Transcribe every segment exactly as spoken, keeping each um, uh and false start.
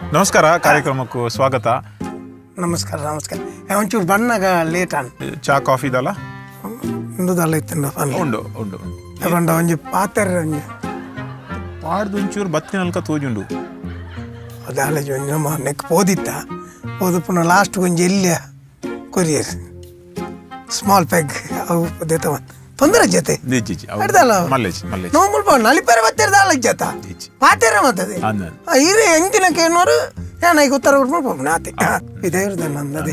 ನಮಸ್ಕಾರ ಕಾರ್ಯಕ್ರಮಕ್ಕೂ ಸ್ವಾಗತ. ನಮಸ್ಕಾರ ನಮಸ್ಕಾರ. ಒಂಚೂರು ಬಣ್ಣಗ ಲೇಟ್ ಅನ್ ಚಾ ಕಾಫಿ ಇದಲ್ಲ ಇಂದುದಲ್ಲ ಇತ್ತಂಡ ಉಂಡು ಉಂಡು ಬಂಡ ಒಂಜಿ ಪಾತ್ರೆ ಒಂಜಿ ಪಾಡ್ದು ಒಂಚೂರು ಬತ್ತಿನಲ್ಕ ತೋಜುಂಡು ಅದಾಲ ಒಂಜಿ ನಮ್ಮ ನೆಕ್ ಪೋದಿತ್ತ ಪೋದು ಪುನಃ ಲಾಸ್ಟ್ ಒಂಜಿ ಎಲ್ಲಿಯ ಕೊರಿಯರ್ ಸ್ಮಾಲ್ ಪ್ಯಾಗ್ ಅವು ದೇತವ ತೊಂದರೆ ಜೊತೆ ನೋವು ನಲಿಪೇರೆ ಬತ್ತಿರ್ದಾಲ ಜತ ಪಾತೆರೆ ಮತ್ತದೇ ಇರಿ ಎಂಕಿನಕ್ಕೆ ಏನೋರು ಏನಾಗಿ ಉತ್ತರ ಬಿಟ್ಬಿಟ್ಟು ನಾತೆ ಇದೇ ಇರುದ ನಂದದೇ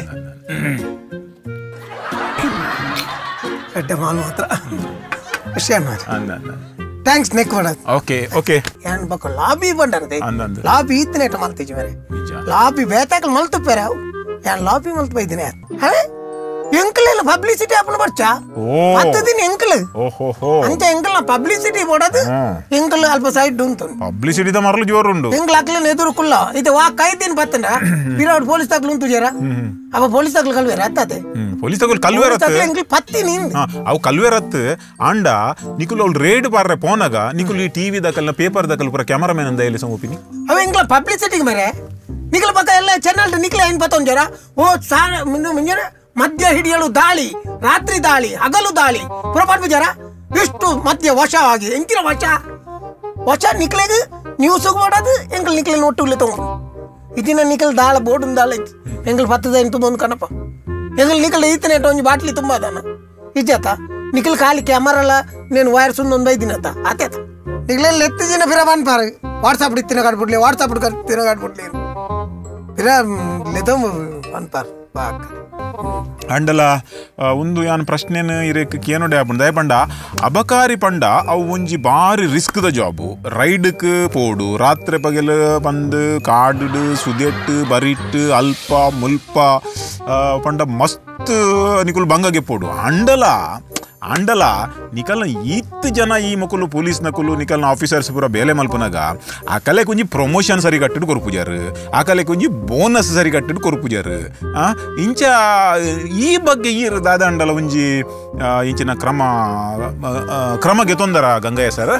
ಎಡ್ಡೆ ಮಾಲ್ ಮಾತ್ರ ವಿಷಯ ಥ್ಯಾಂಕ್ಸ್ ನೆಕ್ ಮಾಡೋದು ಓಕೆ ಓಕೆ ಏನ್ ಬೇಕು ಲಾಬಿ ಬಂಡರದೆ ಲಾಬಿ ಇತ್ತನೇಟ ಮಲ್ತಿಜಿ ಮರೆ ಲಾಬಿ ಬೇತಾಕಲ್ ಮಲ್ತುಪ್ಪೇರೆ ಅವು ಏನ್ ಲಾಬಿ ಮಲ್ತು ಬೈದಿನಿ ಹೇ ಎಂಕಲ್ ಪಬ್ಲಿಸಿಟಿ ಅಪ್ಪನ ಬರ್ಚಾ ಹತ್ತದಿನ ಎಂಕಲ್ ಅಂತ ಎಂಕಲ್ ಪಬ್ಲಿಸಿಟಿ ಕೊಡೋದು ಎಂಕಲ್ ಅಲ್ಪ ಸೈಡ್ ಉಂಟು ಪಬ್ಲಿಸಿಟಿ ಮರಲು ಜೋರು ಉಂಟು ಎಂಕಲ್ ಅಕ್ಲನ ಎದುರು ಕುಲ್ಲ ಇದು ವಾ ಕೈದಿನ ಬತ್ತಂಡ ಬಿರಾಡ್ ಪೊಲೀಸ್ ತಕ್ಲು ಉಂಟು ಜರ ಅವ ಪೊಲೀಸ್ ತಕ್ಲು ಕಲ್ವೇರ ಅತ್ತತೆ ಪೊಲೀಸ್ ತಕ್ಲು ಕಲ್ವೇರ ಎಂಕಲ್ ಪತ್ತಿ ನಿಂದ ಅವು ಕಲ್ವೇರತ್ ಆಂಡ ನಿಕುಲ್ ಅವ್ಳು ರೇಡ್ ಪಾರ್ರೆ ಪೋನಾಗ ನಿಕುಲ್ ಈ ಟಿವಿ ದಕಲ್ನ ಪೇಪರ್ ದಕಲ್ ಪೂರ ಕ್ಯಾಮರಾಮನ್ ಅಂದ ಇಲ್ಲಿ ಸಂಗೋಪಿನಿ ಅವ ಎಂಕಲ್ ಪಬ್ಲಿಸಿಟಿಗೆ ಮರೆ ನಿಕಲ್ ಪಕ್ಕ ಎಲ್ಲ ಚಾನಲ್ ನಿಕಲ್ ಏನ್ ಬತ್ತೊಂದ್ ಜರ ಓ ಸಾರ ಮುಂಜಾನೆ ಮಧ್ಯ ಹಿಡಿಯಲು ದಾಳಿ, ರಾತ್ರಿ ದಾಳಿ, ಹಗಲು ದಾಳಿ ಪುರಪಾಟ್ ಜರ ಇಷ್ಟು ಮಧ್ಯ ವಶ ಆಗಿ ಎಂಕಿನ ವಶ ವಶ ನಿಕ್ಲೆಗೆ ನ್ಯೂಸ್ ಮಾಡೋದು ಎಂಕಲ್ ನಿಕ್ಲೆ ನೋಟುಗ್ಲೆ ತಗೊಂಡು ಇದಿನ ನಿಕಲ್ ದಾಳ ಬೋರ್ಡ್ ದಾಳ ಐತಿ ಎಂಕಲ್ ಪತ್ತದ ಎಂಟು ಒಂದು ಕಣಪ್ಪ ಎಂಕಲ್ ನಿಕಲ್ ಈತನ ಇಟ್ಟು ಒಂದು ಬಾಟ್ಲಿ ತುಂಬ ಅದಾನ ಇಜ್ಜತ ನಿಕಲ್ ಖಾಲಿ ಕ್ಯಾಮರಲ್ಲ ನೀನು ವೈರ್ ಸುಂದ್ ಒಂದು ಬೈದಿನತ್ತ ಆತೇತ ನಿಕ್ಲೆಲ್ಲ ಎತ್ತು ದಿನ ಫಿರ ಬಾನ್ ಪಾರ ವಾಟ್ಸಾಪ್ ತಿನ್ನ ಕಾಡ್ಬಿಡ್ಲಿ ವಾಟ್ಸಾಪ್ ತಿನ್ನ ಕಾಡ್ಬಿಡ್ಲಿ ಫಿರ ಲೆದಮ್ ಬಾನ್ ಪಾರ ಬಾಕ್ ಅಂಡಲ ಒಂದು ಯಾನ್ ಪ್ರಶ್ನೆನ ಇರಕ್ಕೆ ಕೇನೋಡೆ ಆಪುಂಡು ದಯಪಂಡ ಅಬಕಾರಿ ಪಂಡ ಅವು ಒಂಜಿ ಬಾರಿ ರಿಸ್ಕ್ ದ ಜಾಬು ರೈಡ್ಕ್ ಪೋಡು ರಾತ್ರಿ ಪಗಲು ಬಂದು ಕಾಡು ಸುದೆಟ್ಟು ಬರಿಟ್ ಅಲ್ಪ ಮುಲ್ಪ ಪಂಡ ಮಸ್ತ್ ನಿಕುಲು ಬಂಗಗೆ ಪೋಡು ಅಂಡಲ ಅಂಡಲ ನಿಕಲ್ನ ಈತ್ ಜನ ಈ ಮಕ್ಕಳು ಪೊಲೀಸ್ ನಕಲು ನಿಕಲ್ನ ಆಫೀಸರ್ಸ್ ಪೂರ ಬೇಲೆ ಮಲ್ಪನಾಗ ಆ ಕಲೆ ಕುಂಜಿ ಪ್ರಮೋಷನ್ ಸರಿ ಕಟ್ಟಿಟ್ಟು ಕೊರ್ಪುಜಾರು ಆ ಕಲೆ ಕುಂಜಿ ಬೋನಸ್ ಸರಿ ಕಟ್ಟಿಟ್ಟು ಕೊರ್ಪುಜಾರು ಆ ಇಂಚ ಈ ಬಗ್ಗೆ ಈ ದಾದ ಅಂಡಲ ಒಂಜಿ ಇಂಚಿನ ಕ್ರಮ ಕ್ರಮಗೆ ತೊಂದರ Gangayya sir.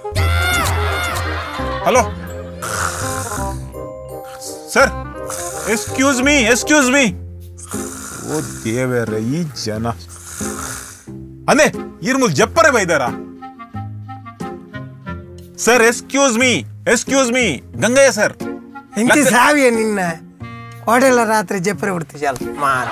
Hello sir, excuse me excuse me ಓ ದೇವರೇ ಈ ಜನ ಅಂದೆ ಇರ್ಮುಲ್ ಜಪ್ಪರೆ ಬೈದಾರ sir. Excuse me excuse me Gangayya sir ಎಂಚಿ ಸಾವಿಯ ನಿನ್ನ ಕೋಡೆಲ್ಲ ರಾತ್ರಿ ಜಪ್ಪರೆ ಬಿಡ್ತೀಯ ಮಾರ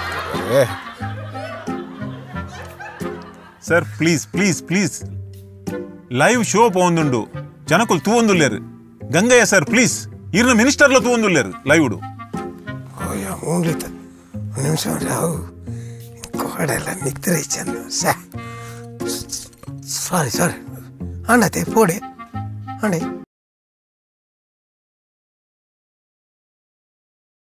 sir please please please live show ಪೋಂದುಂಡು ಜನಕ್ಕುಲು ತೂವೊಂದುಲ್ಲೇರು ಗಂಗಯ್ಯ ಸರ್ ಪ್ಲೀಸ್ ಇರ್ನ ಮಿನಿಸ್ಟರ್ಲ ತೂವೊಂದುಲ್ಲೇರು ಲೈವ್ ಉಡು ಅಯ್ಯೋ ಮೂಲಿತ ನಿಮಿಷ ರಾವು ಕೋಡೆಲ್ಲ ನಿಕ್ತರೆ ಚಂದ ಸಾರಿ ಸಾರಿ ಅಣ್ಣತೆ ಪೋಡೆ ಅಣ್ಣೆ